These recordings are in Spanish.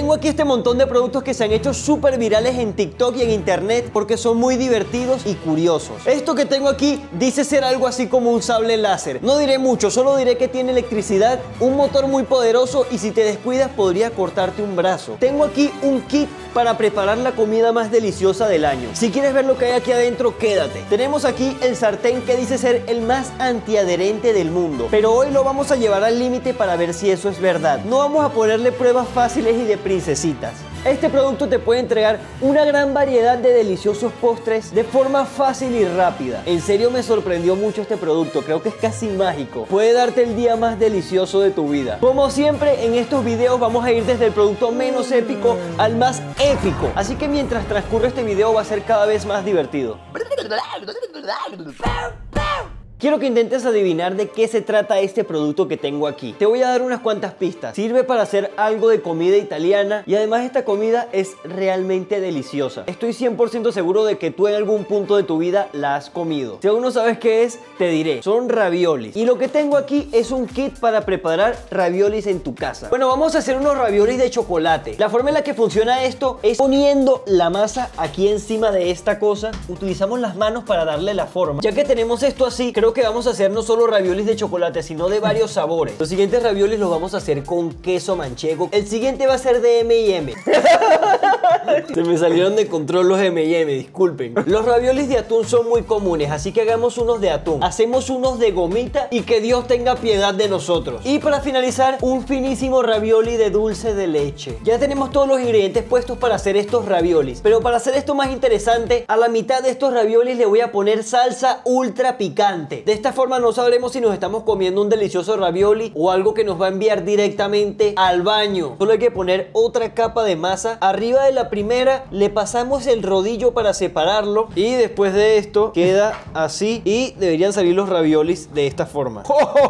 Tengo aquí este montón de productos que se han hecho súper virales en TikTok y en internet porque son muy divertidos y curiosos. Esto que tengo aquí dice ser algo así como un sable láser. No diré mucho, solo diré que tiene electricidad, un motor muy poderoso y si te descuidas podría cortarte un brazo. Tengo aquí un kit para preparar la comida más deliciosa del año. Si quieres ver lo que hay aquí adentro, quédate. Tenemos aquí el sartén que dice ser el más antiadherente del mundo, pero hoy lo vamos a llevar al límite para ver si eso es verdad. No vamos a ponerle pruebas fáciles y de princesitas. Este producto te puede entregar una gran variedad de deliciosos postres de forma fácil y rápida. En serio me sorprendió mucho este producto, creo que es casi mágico. Puede darte el día más delicioso de tu vida. Como siempre, en estos videos vamos a ir desde el producto menos épico al más épico. Así que mientras transcurre este video va a ser cada vez más divertido. Quiero que intentes adivinar de qué se trata este producto que tengo aquí. Te voy a dar unas cuantas pistas. Sirve para hacer algo de comida italiana y además esta comida es realmente deliciosa. Estoy 100% seguro de que tú en algún punto de tu vida la has comido. Si aún no sabes qué es, te diré. Son raviolis. Y lo que tengo aquí es un kit para preparar raviolis en tu casa. Bueno, vamos a hacer unos raviolis de chocolate. La forma en la que funciona esto es poniendo la masa aquí encima de esta cosa. Utilizamos las manos para darle la forma. Ya que tenemos esto así, creo que vamos a hacer no solo raviolis de chocolate, sino de varios sabores. Los siguientes raviolis los vamos a hacer con queso manchego. El siguiente va a ser de M&M. Se me salieron de control los M&M, disculpen. Los raviolis de atún son muy comunes, así que hagamos unos de atún. Hacemos unos de gomita y que Dios tenga piedad de nosotros. Y para finalizar, un finísimo ravioli de dulce de leche. Ya tenemos todos los ingredientes puestos para hacer estos raviolis. Pero para hacer esto más interesante, a la mitad de estos raviolis le voy a poner salsa ultra picante. De esta forma no sabremos si nos estamos comiendo un delicioso ravioli o algo que nos va a enviar directamente al baño. Solo hay que poner otra capa de masa. Arriba de la primera le pasamos el rodillo para separarlo y después de esto queda así y deberían salir los raviolis de esta forma.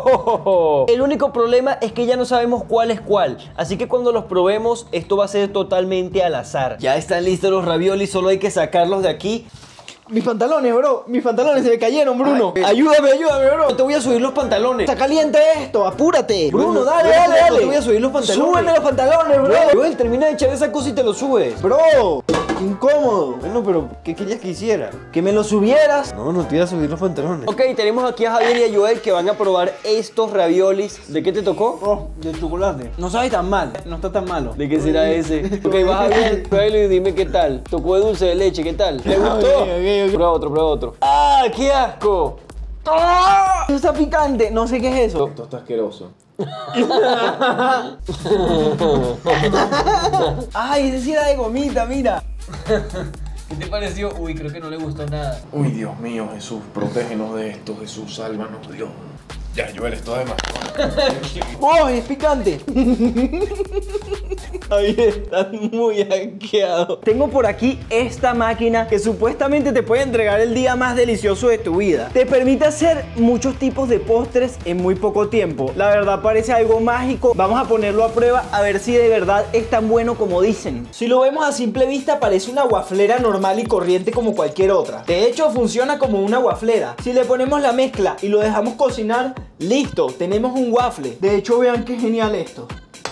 El único problema es que ya no sabemos cuál es cuál, así que cuando los probemos esto va a ser totalmente al azar. Ya están listos los raviolis, solo hay que sacarlos de aquí. Mis pantalones, bro. Mis pantalones se me cayeron, Bruno. Ay, ayúdame, bro. Te voy a subir los pantalones. Está caliente esto, apúrate. Bruno, dale. Te voy a subir los pantalones. Súbeme los pantalones, bro. Joel, termina de echar esa cosa y te los subes. Bro, incómodo. Bueno, pero ¿qué querías que hiciera? Que me lo subieras. No, no te iba a subir los pantalones. Ok, tenemos aquí a Javier y a Joel que van a probar estos raviolis. ¿De qué te tocó? Oh, de chocolate. No sabe tan mal. No está tan malo. ¿De qué será ese? Ok, va Javier, pruébalo y dime qué tal. Tocó de dulce de leche, ¿qué tal? ¿Le gustó? Ok. Prueba otro. ¡Ah, qué asco! ¡Ah! Eso está picante. No sé qué es eso. Esto está asqueroso. Ay, ese sí era de gomita, mira. ¿Qué te pareció? Uy, creo que no le gustó nada. Uy, Dios mío, Jesús, protégenos de esto, Jesús, sálvanos, Dios. Ya, Joel, esto además. ¡Oh, es picante! Ahí estás muy asqueado. Tengo por aquí esta máquina que supuestamente te puede entregar el día más delicioso de tu vida. Te permite hacer muchos tipos de postres en muy poco tiempo. La verdad parece algo mágico. Vamos a ponerlo a prueba a ver si de verdad es tan bueno como dicen. Si lo vemos a simple vista parece una waflera normal y corriente como cualquier otra. De hecho funciona como una waflera. Si le ponemos la mezcla y lo dejamos cocinar, listo, tenemos un waffle. De hecho vean qué genial esto.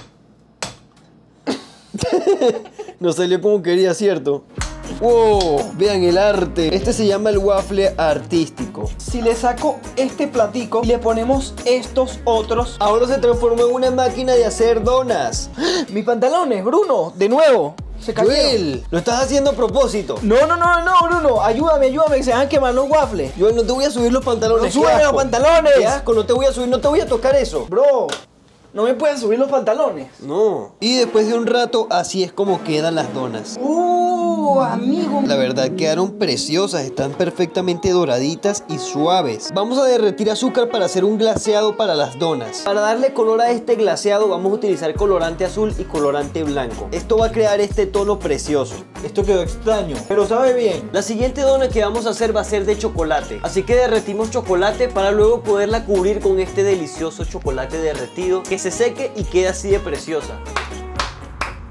No salió como quería, ¿cierto? ¡Wow! Vean el arte. Este se llama el waffle artístico. Si le saco este platico y le ponemos estos otros, ahora se transformó en una máquina de hacer donas. mis pantalones, Bruno, de nuevo. Se cayeron. Joel, lo estás haciendo a propósito. No, Bruno, ayúdame, que se van a quemar los waffles. Joel, no te voy a subir los pantalones. No, súbeme los pantalones. Qué asco, no te voy a subir, no te voy a tocar eso. Bro, no me pueden subir los pantalones. No. Y después de un rato, así es como quedan las donas. Amigo. La verdad, quedaron preciosas, están perfectamente doraditas y suaves. Vamos a derretir azúcar para hacer un glaseado para las donas. Para darle color a este glaseado vamos a utilizar colorante azul y colorante blanco. Esto va a crear este tono precioso. Esto quedó extraño, pero sabe bien. La siguiente dona que vamos a hacer va a ser de chocolate. Así que derretimos chocolate para luego poderla cubrir con este delicioso chocolate derretido que se seque y queda así de preciosa.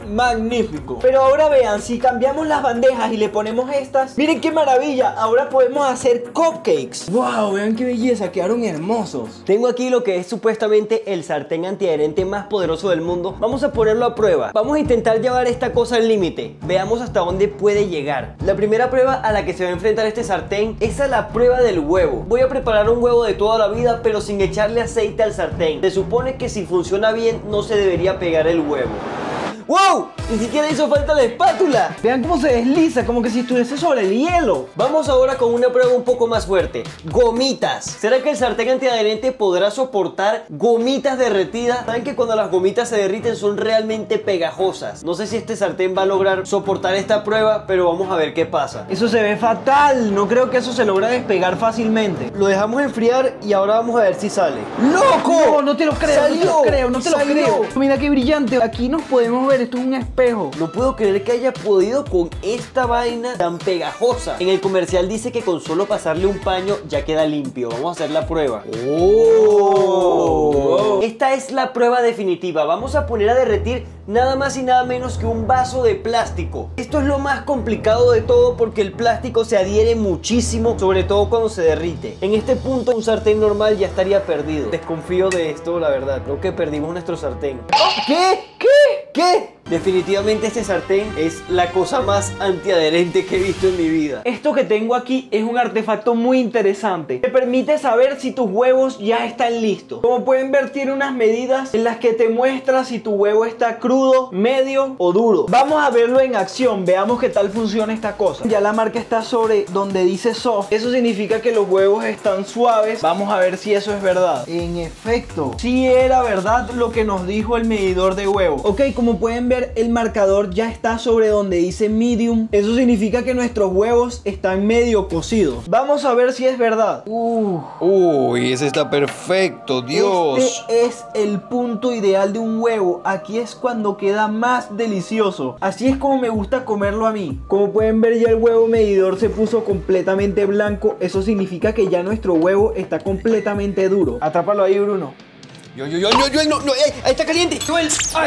magnífico. Pero ahora vean, si cambiamos las bandejas y le ponemos estas, miren qué maravilla, ahora podemos hacer cupcakes. Wow, vean qué belleza, quedaron hermosos. Tengo aquí lo que es supuestamente el sartén antiadherente más poderoso del mundo. Vamos a ponerlo a prueba. Vamos a intentar llevar esta cosa al límite. Veamos hasta dónde puede llegar. La primera prueba a la que se va a enfrentar este sartén es a la prueba del huevo. Voy a preparar un huevo de toda la vida, pero sin echarle aceite al sartén. Se supone que si funciona bien, no se debería pegar el huevo. ¡Wow! Ni siquiera hizo falta la espátula. Vean cómo se desliza, como que si estuviese sobre el hielo. Vamos ahora con una prueba un poco más fuerte. Gomitas. ¿Será que el sartén antiadherente podrá soportar gomitas derretidas? Saben que cuando las gomitas se derriten son realmente pegajosas. No sé si este sartén va a lograr soportar esta prueba, pero vamos a ver qué pasa. Eso se ve fatal, no creo que eso se logra despegar fácilmente. Lo dejamos enfriar y ahora vamos a ver si sale. ¡Loco! No, no te lo creo, ¡Salió! no te lo creo, no te lo ¡Salió! creo. Mira qué brillante, aquí nos podemos ver, esto es un espejo. No puedo creer que haya podido con esta vaina tan pegajosa. En el comercial dice que con solo pasarle un paño ya queda limpio. Vamos a hacer la prueba. ¡Oh! Esta es la prueba definitiva. Vamos a poner a derretir nada más y nada menos que un vaso de plástico. Esto es lo más complicado de todo porque el plástico se adhiere muchísimo, sobre todo cuando se derrite. En este punto un sartén normal ya estaría perdido. Desconfío de esto, la verdad. Creo que perdimos nuestro sartén. ¿Qué? ¿Qué? Definitivamente este sartén es la cosa más antiadherente que he visto en mi vida. Esto que tengo aquí es un artefacto muy interesante. Te permite saber si tus huevos ya están listos. Como pueden ver, tiene unas medidas en las que te muestra si tu huevo está crudo, medio o duro. Vamos a verlo en acción, veamos qué tal funciona esta cosa. Ya la marca está sobre donde dice soft. Eso significa que los huevos están suaves. Vamos a ver si eso es verdad. En efecto, sí era verdad lo que nos dijo el medidor de huevos. Ok, como pueden ver, el marcador ya está sobre donde dice medium. Eso significa que nuestros huevos están medio cocidos. Vamos a ver si es verdad. Uy, ese está perfecto, Dios. Este es el punto ideal de un huevo. Aquí es cuando queda más delicioso. Así es como me gusta comerlo a mí. Como pueden ver, ya el huevo medidor se puso completamente blanco. Eso significa que ya nuestro huevo está completamente duro. Atrápalo ahí, Bruno. Joel, no, ahí está caliente. Joel, ay,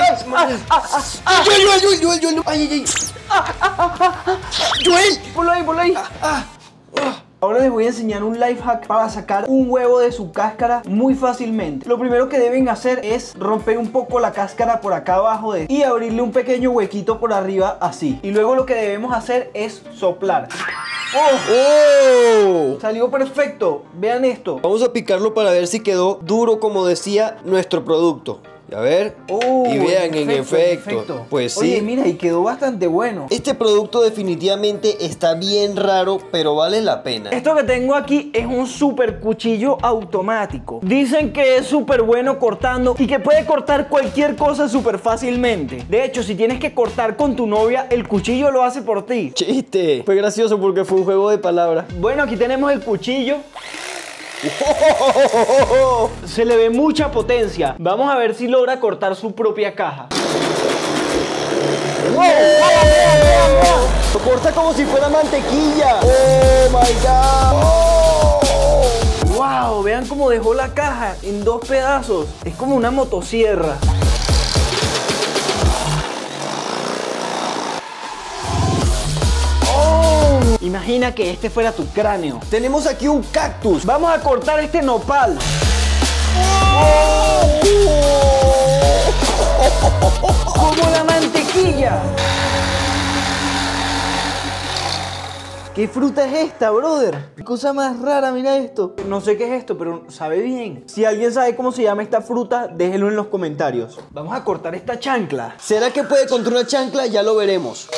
Joel, no, ay. Joel, Ponlo ahí. Ahora les voy a enseñar un life hack para sacar un huevo de su cáscara muy fácilmente. Lo primero que deben hacer es romper un poco la cáscara por acá abajo y abrirle un pequeño huequito por arriba así. Y luego lo que debemos hacer es soplar. ¡Oh! Salió perfecto. Vean esto. Vamos a picarlo para ver si quedó duro como decía nuestro producto. Y a ver, y vean, en efecto. Pues sí. Oye, mira, y quedó bastante bueno. Este producto definitivamente está bien raro, pero vale la pena. Esto que tengo aquí es un super cuchillo automático. Dicen que es súper bueno cortando y que puede cortar cualquier cosa súper fácilmente. De hecho, si tienes que cortar con tu novia, el cuchillo lo hace por ti. Chiste. Fue gracioso porque fue un juego de palabras. Bueno, aquí tenemos el cuchillo. Se le ve mucha potencia. Vamos a ver si logra cortar su propia caja. Lo corta como si fuera mantequilla. Oh my god. Wow, vean cómo dejó la caja en dos pedazos. Es como una motosierra. Imagina que este fuera tu cráneo. Tenemos aquí un cactus. Vamos a cortar este nopal. Como la mantequilla. ¿Qué fruta es esta, brother? Qué cosa más rara, mira esto. No sé qué es esto, pero sabe bien. Si alguien sabe cómo se llama esta fruta, déjenlo en los comentarios. Vamos a cortar esta chancla. ¿Será que puede contra una chancla? Ya lo veremos.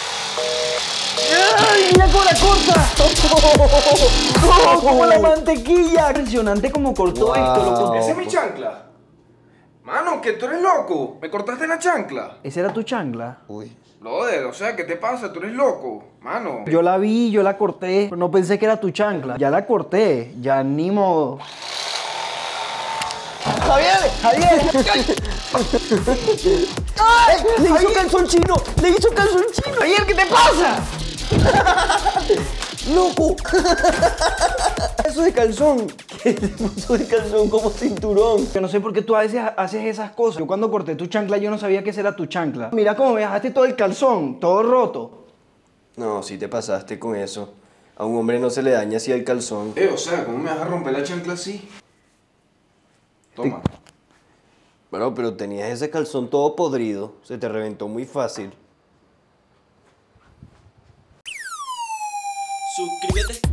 ¡Ay, mira cómo la corta! ¡Oh, como la mantequilla! Impresionante cómo cortó esto, loco. ¿Esa es mi chancla? Mano, que tú eres loco. ¿Me cortaste la chancla? ¿Esa era tu chancla? Uy. Brother, o sea, ¿qué te pasa? Tú eres loco, mano. Yo la vi, yo la corté, pero no pensé que era tu chancla. Ya la corté, ya ni modo. ¡Javier! ¡Ay! ¡Le hizo calzón chino! ¡Javier, qué te pasa! ¡Loco! Eso de calzón. Se te puso el calzón como cinturón. Yo no sé por qué tú a veces haces esas cosas. Yo cuando corté tu chancla, yo no sabía que esa era tu chancla. Mira cómo me dejaste todo el calzón, todo roto. No, sí te pasaste con eso. A un hombre no se le daña así el calzón. O sea, ¿cómo me vas a romper la chancla así? Toma. Bueno, pero tenías ese calzón todo podrido. Se te reventó muy fácil. Suscríbete